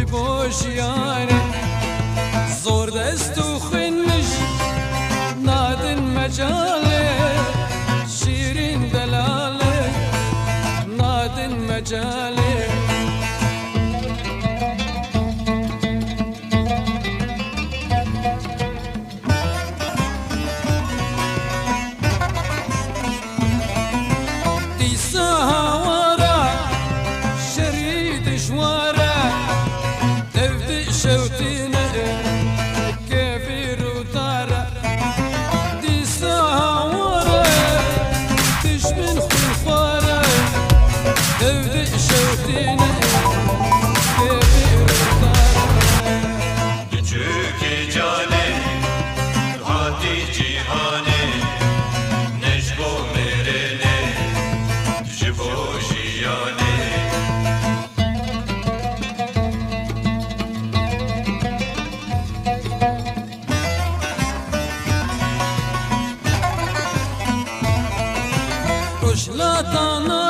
جبوشياني زور دستو خنش نادن مجالي شيرين دلالي نادن مجالي شوتينا كبير وطارة دي ساورة تشمن خلفارة تبدأ شوتينا كبير وطارة küçük ecale hati cihane necbo merene jiboşiyane لا